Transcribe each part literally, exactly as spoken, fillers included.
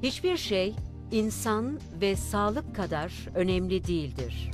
Hiçbir şey insan ve sağlık kadar önemli değildir.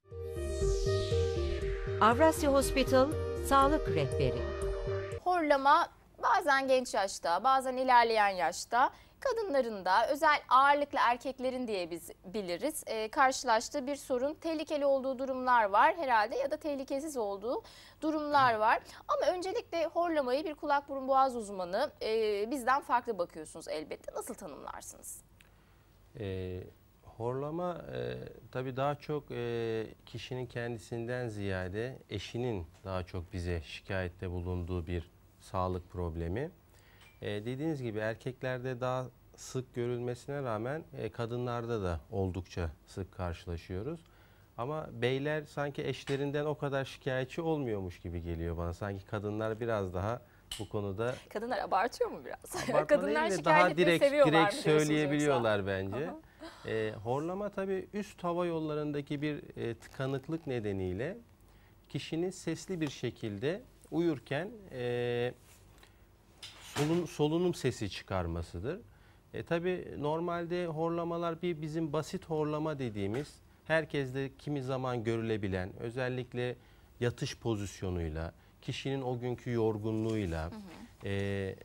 Avrasya Hospital Sağlık Rehberi. Horlama bazen genç yaşta, bazen ilerleyen yaşta, kadınların da özel ağırlıklı erkeklerin diye biz biliriz e, karşılaştığı bir sorun. Tehlikeli olduğu durumlar var herhalde ya da tehlikesiz olduğu durumlar var. Ama öncelikle horlamayı bir kulak burun boğaz uzmanı e, bizden farklı bakıyorsunuz elbette. Nasıl tanımlarsınız? E, horlama e, tabii daha çok e, kişinin kendisinden ziyade eşinin daha çok bize şikayette bulunduğu bir sağlık problemi. E, dediğiniz gibi erkeklerde daha sık görülmesine rağmen e, kadınlarda da oldukça sık karşılaşıyoruz. Ama beyler sanki eşlerinden o kadar şikayetçi olmuyormuş gibi geliyor bana. Sanki kadınlar biraz daha bu konuda... Kadınlar abartıyor mu biraz? Abartma Kadınlar değil de şikayet daha etmeyi direkt, seviyorlar direkt mı diyorsunuz söyleyebiliyorlar yoksa? bence. E, horlama tabii üst hava yollarındaki bir e, tıkanıklık nedeniyle kişinin sesli bir şekilde uyurken e, solun, solunum sesi çıkarmasıdır. E, tabii normalde horlamalar bir bizim basit horlama dediğimiz herkeste kimi zaman görülebilen, özellikle yatış pozisyonuyla, kişinin o günkü yorgunluğuyla, hı hı. E,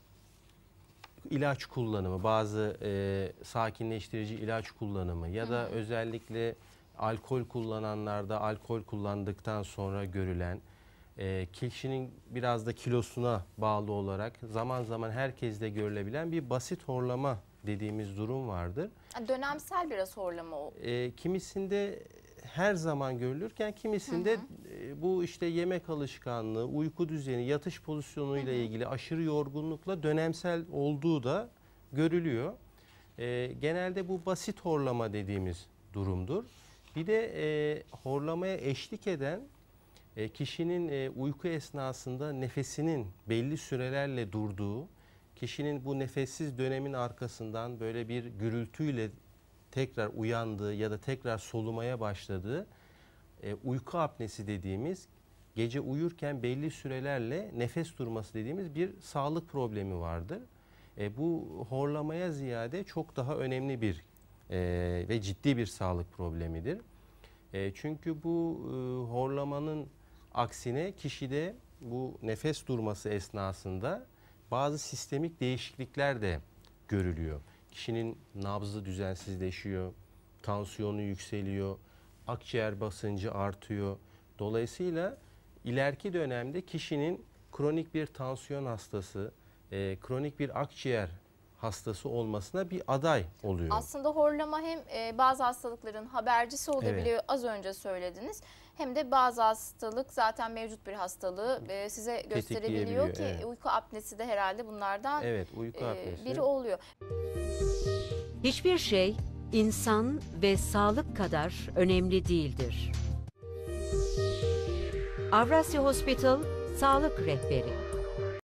ilaç kullanımı, bazı e, sakinleştirici ilaç kullanımı ya da hı hı. özellikle alkol kullananlarda alkol kullandıktan sonra görülen, e, kişinin biraz da kilosuna bağlı olarak zaman zaman herkeste görülebilen bir basit horlama dediğimiz durum vardır. Dönemsel biraz horlama o. E, kimisinde her zaman görülürken kimisinde hı hı. E, bu işte yemek alışkanlığı, uyku düzeni, yatış pozisyonuyla hı hı. ilgili aşırı yorgunlukla dönemsel olduğu da görülüyor. E, genelde bu basit horlama dediğimiz durumdur. Bir de e, horlamaya eşlik eden e, kişinin e, uyku esnasında nefesinin belli sürelerle durduğu, kişinin bu nefessiz dönemin arkasından böyle bir gürültüyle tekrar uyandığı ya da tekrar solumaya başladığı e, uyku apnesi dediğimiz, gece uyurken belli sürelerle nefes durması dediğimiz bir sağlık problemi vardır. E, bu horlamaya ziyade çok daha önemli bir e, ve ciddi bir sağlık problemidir. E, çünkü bu e, horlamanın aksine kişide bu nefes durması esnasında bazı sistemik değişiklikler de görülüyor. Kişinin nabzı düzensizleşiyor, tansiyonu yükseliyor, akciğer basıncı artıyor. Dolayısıyla ileriki dönemde kişinin kronik bir tansiyon hastası, e, kronik bir akciğer hastası olmasına bir aday oluyor. Aslında horlama hem e, bazı hastalıkların habercisi olabiliyor, evet. Az önce söylediniz. Hem de bazı hastalık zaten mevcut bir hastalığı e, size gösterebiliyor ki evet. Uyku apnesi de herhalde bunlardan evet, uyku apnesi. E, biri oluyor. Hiçbir şey insan ve sağlık kadar önemli değildir. Avrasya Hospital Sağlık Rehberi.